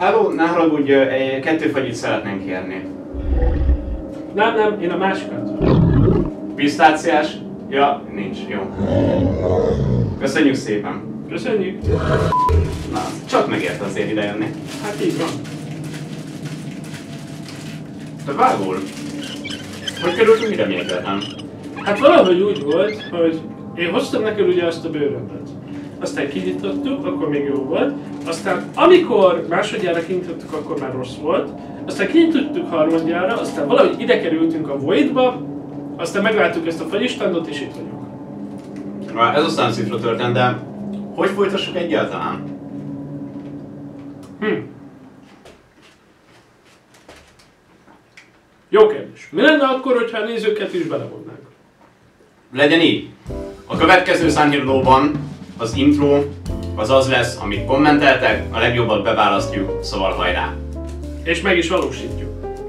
Hello, ne haragudj, kettő fagyit szeretnénk kérni. Nem, én a másikat. Pisztáciás? Ja, nincs, jó. Köszönjük szépen. Köszönjük. Na, csak megérte azért idejönni. Hát így van. Te vágol? Hogy kerültünk ide még nem? Hát valahogy úgy volt, hogy én hoztam neked ugye azt a bőröndöt. Aztán kinyitottuk, akkor még jó volt. Aztán amikor másodjára kinyitottuk, akkor már rossz volt. Aztán kinyitottuk harmadjára, aztán valahogy ide kerültünk a Voidba, aztán megláttuk ezt a fagyistandot és itt vagyunk. Ez aztán szifra történt, de hogy folytassuk egyáltalán? Jó kérdés. Mi lenne akkor, hogyha a nézőket is belevonnánk? Legyen így. A következő Sunhero-ban az intro az lesz, amit kommenteltek, a legjobbat beválasztjuk, szóval hajrá! És meg is valósítjuk.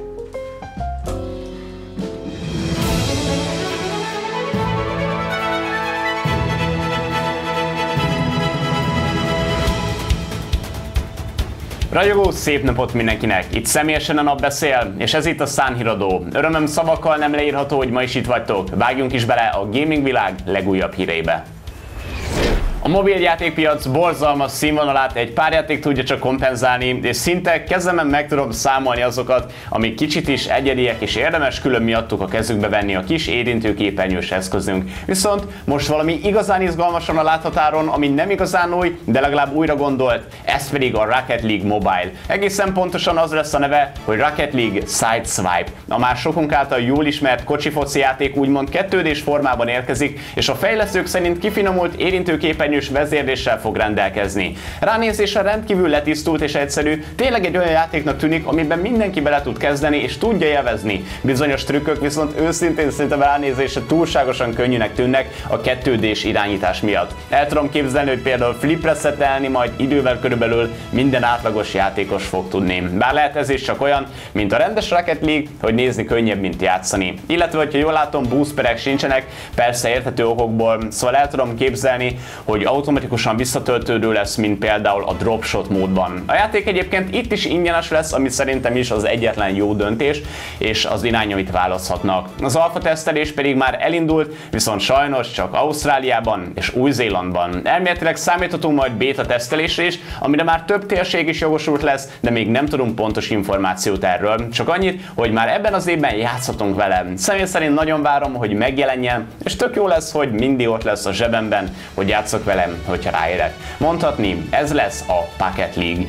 Ragyogó szép napot mindenkinek! Itt személyesen a nap beszél, és ez itt a Sunhero. Örömöm szavakkal nem leírható, hogy ma is itt vagytok. Vágjunk is bele a gaming világ legújabb híreibe. A mobiljátékpiac borzalmas színvonalát egy pár játék tudja csak kompenzálni, és szinte kezemen meg tudom számolni azokat, amik kicsit is egyediek, és érdemes külön miattuk a kezükbe venni a kis érintőképernyős eszközünk. Viszont most valami igazán izgalmasan a láthatáron, ami nem igazán új, de legalább újra gondolt, ez pedig a Rocket League Mobile. Egészen pontosan az lesz a neve, hogy Rocket League Sideswipe. A már sokunk által jól ismert kocsifoci játék úgymond 2D-s formában érkezik, és a fejlesztők szerint kifinomult érintőképernyős vezérléssel fog rendelkezni. Ránézésre rendkívül letisztult és egyszerű, tényleg egy olyan játéknak tűnik, amiben mindenki bele tud kezdeni és tudja élvezni. Bizonyos trükkök viszont őszintén szerintem ránézésre túlságosan könnyűnek tűnnek a 2D-s irányítás miatt. El tudom képzelni, hogy például flipre szettelni majd idővel körülbelül minden átlagos játékos fog tudni. Bár lehet ez is csak olyan, mint a rendes Rocket League, hogy nézni könnyebb, mint játszani. Illetve, hogyha jól látom, boosterek sincsenek, persze érthető okokból, szóval el tudom képzelni, hogy automatikusan visszatöltődő lesz, mint például a Dropshot módban. A játék egyébként itt is ingyenes lesz, ami szerintem is az egyetlen jó döntés, és az irány, amit választhatnak. Az alfa tesztelés pedig már elindult, viszont sajnos csak Ausztráliában és Új-Zélandban. Elméletileg számíthatunk majd beta tesztelésre is, amire már több térség is jogosult lesz, de még nem tudunk pontos információt erről. Csak annyit, hogy már ebben az évben játszhatunk vele. Személy szerint nagyon várom, hogy megjelenjen, és tök jó lesz, hogy mindig ott lesz a zsebemben, hogy játszok velem, hogyha ráérek. Mondhatni, ez lesz a Pocket League.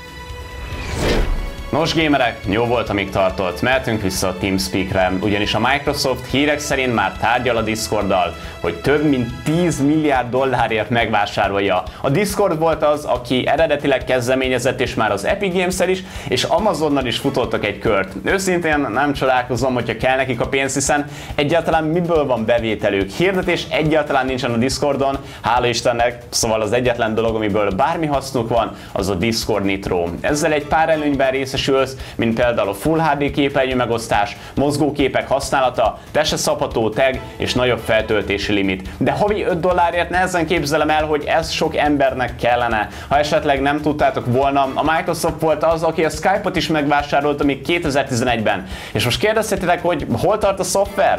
Nos gamerek, jó volt, amíg tartott, mehetünk vissza a TeamSpeak-re, ugyanis a Microsoft hírek szerint már tárgyal a Discorddal, hogy több mint 10 milliárd dollárért megvásárolja. A Discord volt az, aki eredetileg kezdeményezett, és már az Epic Games-el is, és Amazonnal is futottak egy kört. Őszintén nem csodálkozom, hogyha kell nekik a pénz, hiszen egyáltalán miből van bevételük. Hirdetés egyáltalán nincsen a Discordon, hála Istennek, szóval az egyetlen dolog, amiből bármi hasznuk van, az a Discord Nitro. Ezzel egy pár előnyben részesülsz, mint például a Full HD képernyő megosztás, mozgóképek használata, te se szabható tag és nagyobb feltöltési limit. De havi 5 dollárért nehezen képzelem el, hogy ez sok embernek kellene. Ha esetleg nem tudtátok volna, a Microsoft volt az, aki a Skype-ot is megvásárolta még 2011-ben. És most kérdezhetitek, hogy hol tart a szoftver?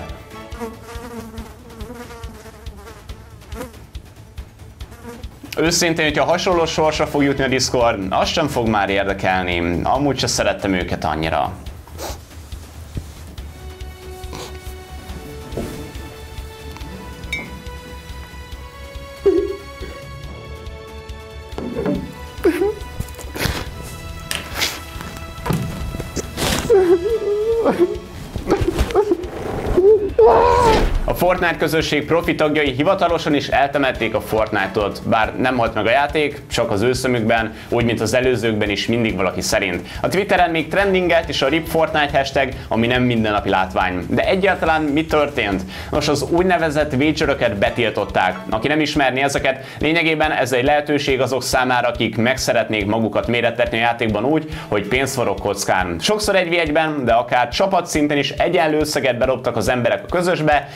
Őszintén, hogyha hasonló sorsra fog jutni a Discord, az sem fog már érdekelni. Amúgy se szerettem őket annyira. A Fortnite közösség profi tagjai hivatalosan is eltemették a Fortnite-ot, bár nem halt meg a játék, csak az ő szemükben, úgy mint az előzőkben is mindig valaki szerint. A Twitteren még trendingelt is a RIP Fortnite hashtag, ami nem mindennapi látvány. De egyáltalán mi történt? Nos, az úgynevezett wageröket betiltották. Aki nem ismerné ezeket, lényegében ez egy lehetőség azok számára, akik meg szeretnék magukat mérettetni a játékban úgy, hogy pénzt forog kockán. Sokszor 1v1-ben, de akár csapatszinten is egyenlő összeget bedobtak az emberek a közösbe, és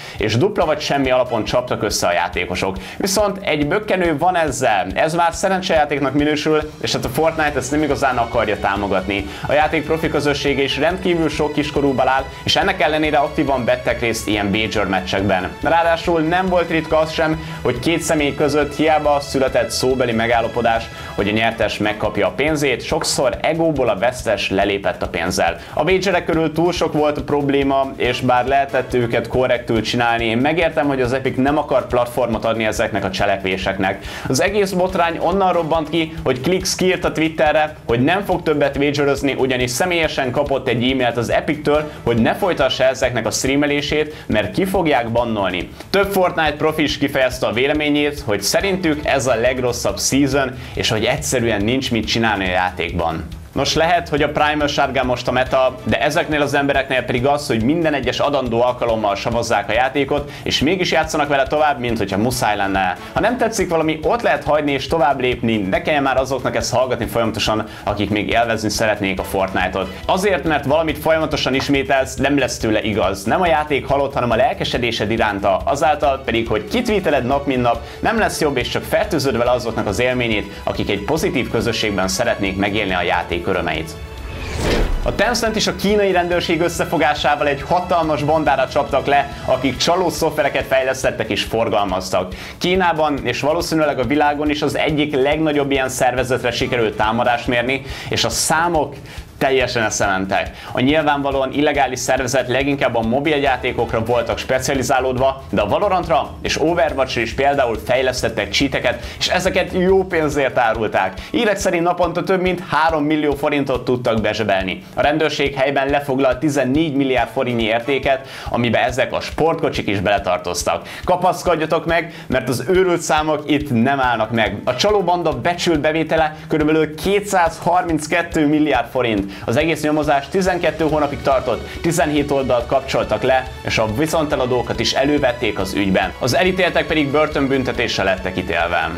dupla vagy semmi alapon csaptak össze a játékosok. Viszont egy bökkenő van ezzel, ez már szerencsejátéknak minősül, és hát a Fortnite ezt nem igazán akarja támogatni. A játék profi közössége is rendkívül sok kiskorúból áll, és ennek ellenére aktívan vettek részt ilyen major meccsekben. Ráadásul nem volt ritka az sem, hogy két személy között hiába született szóbeli megállapodás, hogy a nyertes megkapja a pénzét, sokszor egóból a vesztes lelépett a pénzzel. A majorek körül túl sok volt a probléma, és bár lehetett őket korrektül csinálni, én megértem, hogy az Epic nem akar platformot adni ezeknek a cselekvéseknek. Az egész botrány onnan robbant ki, hogy Clix kiírt a Twitterre, hogy nem fog többet majorozni, ugyanis személyesen kapott egy e-mailt az Epic-től, hogy ne folytassa ezeknek a streamelését, mert ki fogják bannolni. Több Fortnite profi is kifejezte a véleményét, hogy szerintük ez a legrosszabb season, és hogy egyszerűen nincs mit csinálni a játékban. Nos, lehet, hogy a Primal Shotgun most a meta, de ezeknél az embereknél pedig az, hogy minden egyes adandó alkalommal savazzák a játékot, és mégis játszanak vele tovább, mint hogyha muszáj lenne. Ha nem tetszik valami, ott lehet hagyni és tovább lépni, ne kelljen már azoknak ezt hallgatni folyamatosan, akik még élvezni szeretnék a Fortnite-ot. Azért, mert valamit folyamatosan ismételsz, nem lesz tőle igaz. Nem a játék halott, hanem a lelkesedésed iránta, azáltal pedig, hogy kitweeteled nap mint nap, nem lesz jobb, és csak fertőzöd vele azoknak az élményét, akik egy pozitív közösségben szeretnék megélni a játék örömeit. A Tencent és a kínai rendőrség összefogásával egy hatalmas bandára csaptak le, akik csaló szoftvereket fejlesztettek és forgalmaztak. Kínában és valószínűleg a világon is az egyik legnagyobb ilyen szervezetre sikerült támadást mérni, és a számok teljesen eszementek. A nyilvánvalóan illegális szervezet leginkább a mobiljátékokra voltak specializálódva, de a Valorantra és Overwatchra is például fejlesztettek cheateket, és ezeket jó pénzért árulták. Hírek szerint naponta több mint 3 millió forintot tudtak bezsebelni. A rendőrség helyben lefoglalt 14 milliárd forintnyi értéket, amiben ezek a sportkocsik is beletartoztak. Kapaszkodjatok meg, mert az őrült számok itt nem állnak meg. A csalóbanda becsült bevétele kb. 232 milliárd forint. Az egész nyomozás 12 hónapig tartott, 17 oldalt kapcsoltak le, és a viszonteladókat is elővették az ügyben. Az elítéltek pedig börtönbüntetésre lettek ítélve.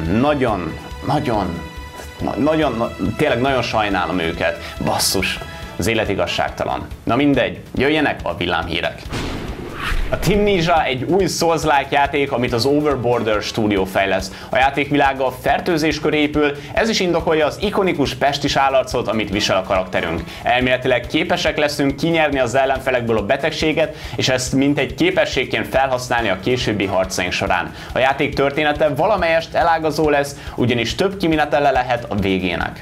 Tényleg nagyon sajnálom őket. Basszus, az élet igazságtalan. Na mindegy, jöjjenek a villámhírek. A Team Ninja egy új Souls-like játék, amit az Overborder Studio fejleszt. A játék világa a fertőzés köré épül, ez is indokolja az ikonikus pestis állarcot, amit visel a karakterünk. Elméletileg képesek leszünk kinyerni az ellenfelekből a betegséget, és ezt mint egy képességként felhasználni a későbbi harcaink során. A játék története valamelyest elágazó lesz, ugyanis több kimenetele lehet a végének.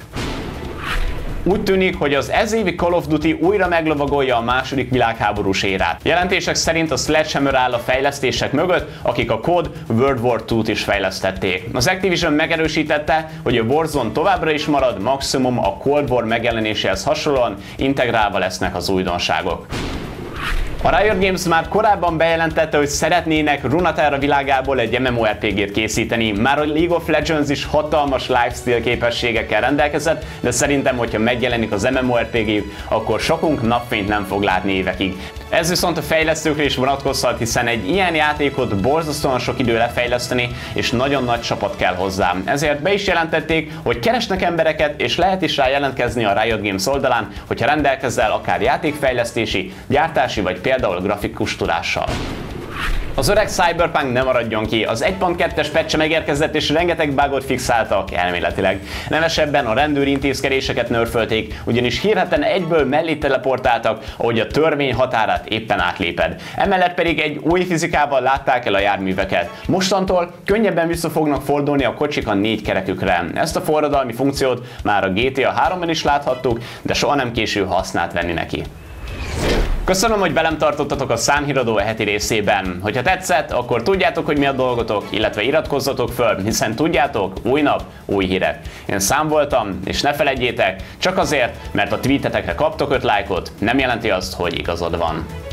Úgy tűnik, hogy az ezévi Call of Duty újra meglovagolja a második világháborús érát. Jelentések szerint a Sledgehammer áll a fejlesztések mögött, akik a COD World War II-t is fejlesztették. Az Activision megerősítette, hogy a Warzone továbbra is marad, maximum a Cold War megjelenéséhez hasonlóan integrálva lesznek az újdonságok. A Riot Games már korábban bejelentette, hogy szeretnének Runeterra világából egy MMORPG-t készíteni. Már a League of Legends is hatalmas lifestyle képességekkel rendelkezett, de szerintem, hogyha megjelenik az MMORPG, akkor sokunk napfényt nem fog látni évekig. Ez viszont a fejlesztőkre is vonatkozhat, hiszen egy ilyen játékot borzasztóan sok idő lefejleszteni, és nagyon nagy csapat kell hozzá. Ezért be is jelentették, hogy keresnek embereket, és lehet is rá jelentkezni a Riot Games oldalán, hogyha rendelkezel akár játékfejlesztési, gyártási vagy például grafikus tudással. Az öreg Cyberpunk nem maradjon ki, az 1.2-es patch megérkezett és rengeteg bugot fixáltak elméletileg. Nemesebben a rendőri intézkedéseket nerfölték, ugyanis hírheten egyből mellé teleportáltak, ahogy a törvény határát éppen átléped. Emellett pedig egy új fizikával látták el a járműveket. Mostantól könnyebben vissza fognak fordulni a kocsik a 4 kerekükre. Ezt a forradalmi funkciót már a GTA 3-ban is láthattuk, de soha nem késő hasznát venni neki. Köszönöm, hogy velem tartottatok a Számhíradó heti részében. Hogyha tetszett, akkor tudjátok, hogy mi a dolgotok, illetve iratkozzatok föl, hiszen tudjátok, új nap, új hírek. Én Szám voltam, és ne feledjétek, csak azért, mert a tweetetekre kaptok 5 lájkot, nem jelenti azt, hogy igazad van.